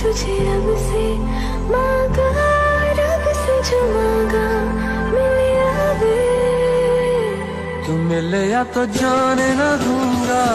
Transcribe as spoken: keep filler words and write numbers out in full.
तुझे रब से मांगा, रब से जो मांगा मिले अब। तू मिले या तो जाने ना दूंगा,